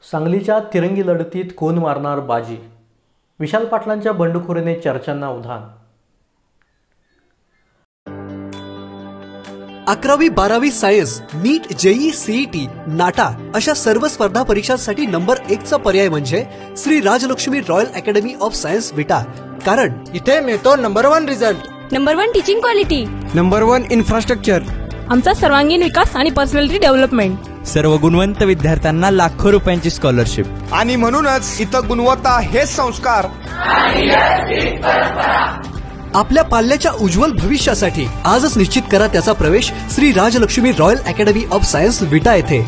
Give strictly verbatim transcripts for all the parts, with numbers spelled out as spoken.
सांगलीच्या तिरंगी लढतीत कोण मारणार बाजी? विशाल पाटलांच्या बंडखोरीने चर्चांना उधाण. अकरावी बारावी science, NEET, JEE, CET, NATA अशा सर्व स्पर्धा परीक्षांसाठी नंबर एक चा पर्याय म्हणजे Shri Rajlakshmi royal academy of science Vita. कारण इथे मिळतो number one result, number one teaching quality, number one infrastructure, आमचा सर्वांगीण विकास आणि पर्सनॅलिटी डेव्हलपमेंट, सर्व गुणवंत विद्यार्थ्यांना लाखो रुपयांची स्कॉलरशिप आणि म्हणूनच इथं गुणवत्ता हेच संस्कार. आपल्या पाल्याच्या उज्ज्वल भविष्यासाठी आजच निश्चित करा त्याचा प्रवेश Shri Rajlakshmi royal academy of science Vita येथे.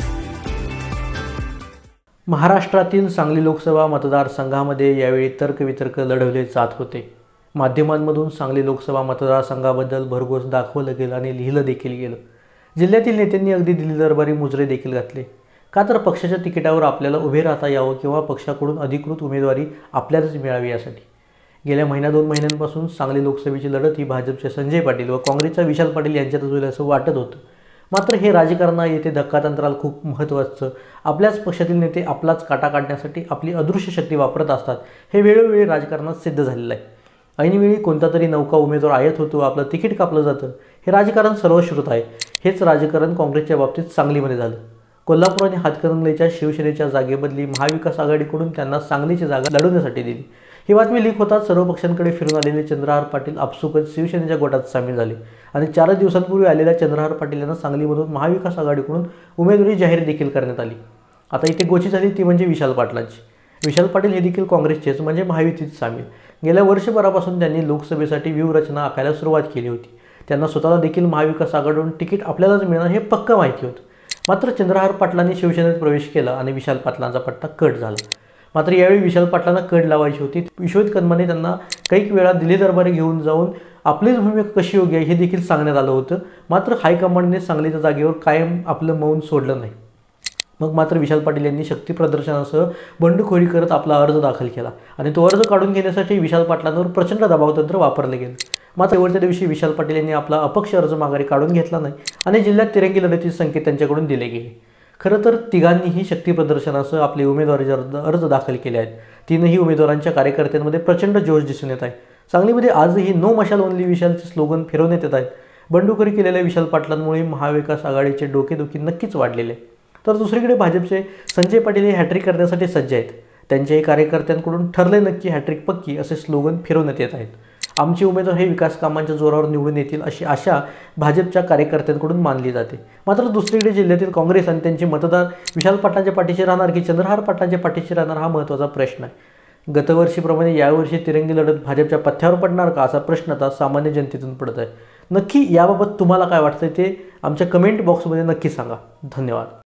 महाराष्ट्रातील सांगली लोकसभा मतदारसंघामध्ये यावेळी तर्कवितर्क लढवले जात होते. माध्यमांमधून सांगली लोकसभा मतदारसंघाबद्दल भरघोस दाखवलं गेलं आणि लिहिलं देखील गेलं. जिल्ह्यातील नेत्यांनी अगदी दिल्ली दरबारी मुजरे देखील घातले. का तर पक्षाच्या तिकिटावर आपल्याला उभे राहता यावं किंवा पक्षाकडून अधिकृत उमेदवारी आपल्यालाच मिळावी यासाठी. गेल्या महिना दोन महिन्यांपासून सांगली लोकसभेची लढत ही भाजपचे संजय पाटील व काँग्रेसच्या विशाल पाटील यांच्यातच होईल असं वाटत होतं. मात्र हे राजकारण येथे धक्कातंत्राला खूप महत्त्वाचं. आपल्याच पक्षातील नेते आपलाच काटा काढण्यासाठी आपली अदृश्य शक्ती वापरत असतात हे वेळोवेळी राजकारणात सिद्ध झालेलं आहे. ऐनवेळी कोणता तरी नौका उमेदवार आयत होतो, आपलं तिकीट कापलं जातं. हे राजकारण सर्वश्रुत आहे. हेच राजकारण काँग्रेसच्या बाबतीत सांगलीमध्ये झालं. कोल्हापूर आणि हातकणंगलेच्या शिवसेनेच्या जागेबदली महाविकास आघाडीकडून त्यांना सांगलीची जागा लढवण्यासाठी दिली. ही बातमी लीक होताच सर्व पक्षांकडे फिरून आलेले चंद्रहार पाटील आपसुकच शिवसेनेच्या गोटात सामील झाले आणि चारच दिवसांपूर्वी आलेल्या चंद्रहार पाटील यांना सांगलीमधून महाविकास आघाडीकडून उमेदवारी जाहीर देखील करण्यात आली. आता इथे गोची झाली ती म्हणजे विशाल पाटलांची. विशाल पाटील हे देखील काँग्रेसचेच म्हणजे महायुतीत सामील. गेल्या वर्षभरापासून त्यांनी लोकसभेसाठी व्यूहरचना आखायला सुरुवात केली होती. त्यांना स्वतःला देखील महाविकास आघाडीकडून तिकीट आपल्यालाच मिळणार हे पक्क माहिती होतं. मात्र चंद्रहार पाटलांनी शिवसेनेत प्रवेश केला आणि विशाल पाटलांचा पट्टा कट झाला. मात्र यावेळी विशाल पाटलांना कड लावायची होती. विश्वजित कदमाने त्यांना कैक वेळा दिल्ली दरबारी घेऊन जाऊन आपलीच भूमिका कशी योग्य आहे हे देखील सांगण्यात आलं होतं. मात्र हायकमांडने सांगलीच्या जागेवर कायम आपलं मौन सोडलं नाही. मग मात्र विशाल पाटील यांनी शक्ती प्रदर्शनासह बंडखोरी करत आपला अर्ज दाखल केला आणि तो अर्ज काढून घेण्यासाठी विशाल पाटलांवर प्रचंड दबावतंत्र वापरले गेले. मात्र शेवटच्या दिवशी विशाल पाटील यांनी आपला अपक्ष अर्ज माघारी काढून घेतला नाही आणि जिल्ह्यात तिरंगी लढतीचे संकेत त्यांच्याकडून दिले गेले. खरं तर तिघांनीही शक्ती प्रदर्शनासह आपले उमेदवारी अर्ज दाखल केले आहेत. तीनही उमेदवारांच्या कार्यकर्त्यांमध्ये प्रचंड जोश दिसून येत आहे. सांगलीमध्ये आजही नो मशाल ओनली विशालचे स्लोगन फिरवण्यात येत आहेत. बंडखोरी केलेल्या विशाल पाटलांमुळे महाविकास आघाडीचे डोकेदुखी नक्कीच वाढलेले आहे. तर दुसरीकडे भाजपचे संजय पाटील हे हॅट्रिक करण्यासाठी सज्ज आहेत. त्यांच्याही कार्यकर्त्यांकडून ठरले नक्की हॅट्रिक पक्की असे स्लोगन फिरवण्यात येत आहेत. आमचे उमेदवार हे विकास कामांच्या जोरावर निवडून येतील अशी आशा भाजपच्या कार्यकर्त्यांकडून मानली जाते. मात्र दुसरीकडे जिल्ह्यातील काँग्रेस आणि त्यांचे मतदार विशाल पाटलांच्या पाठीशी राहणार की चंद्रहार पाटलांच्या पाठीशी राहणार हा महत्त्वाचा प्रश्न आहे. गतवर्षीप्रमाणे यावर्षी तिरंगी लढत भाजपच्या पथ्यावर पडणार का असा प्रश्न आता सामान्य जनतेतून पडत आहे. नक्की याबाबत तुम्हाला काय वाटतं ते आमच्या कमेंट बॉक्समध्ये नक्की सांगा. धन्यवाद.